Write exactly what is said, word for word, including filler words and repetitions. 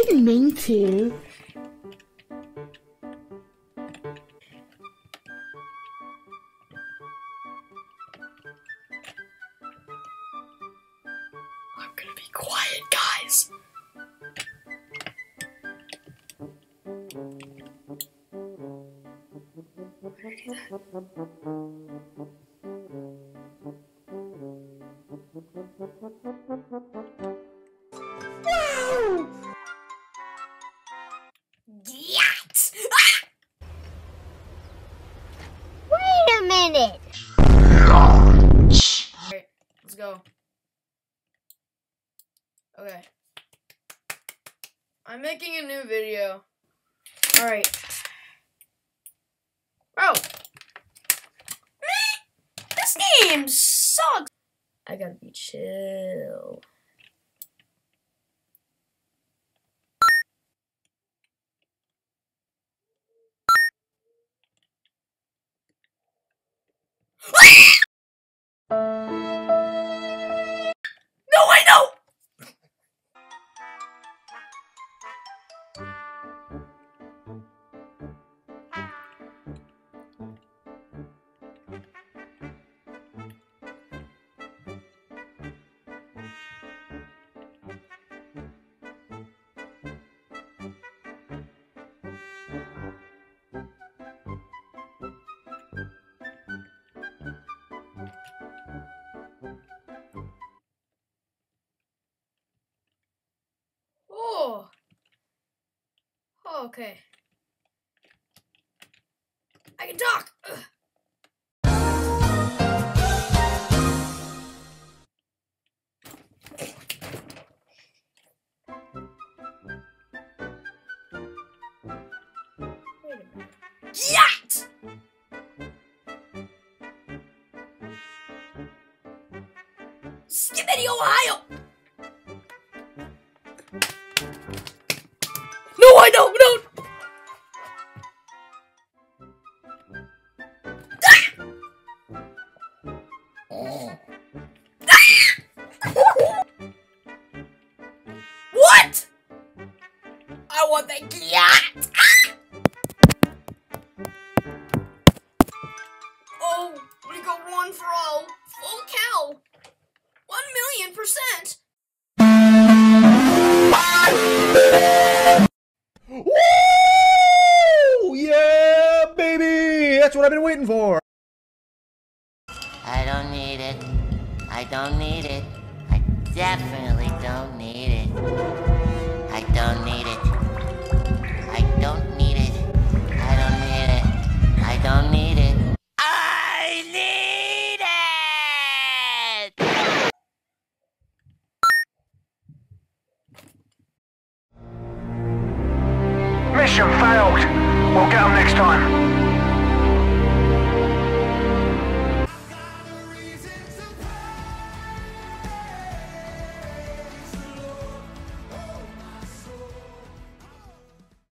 didn't mean to. I'm gonna be quiet, guys. Wow! Yat! Wait a minute. Alright, let's go. Okay. I'm making a new video. Alright. Bro! This game sucks! I gotta be chill. No, I know! Oh. Oh, okay. I can talk. Ugh. Wait a minute. Yat! Skibbity Ohio! No, I don't, no! What? I want the yacht! Oh, we got one for all. Full cow. One million percent. Woo! Yeah, baby! That's what I've been waiting for. I don't need it. I don't need it. I definitely don't need it. I don't need it. I don't need it. I don't need it. I don't need it. I need it! Mission failed. We'll get them next time.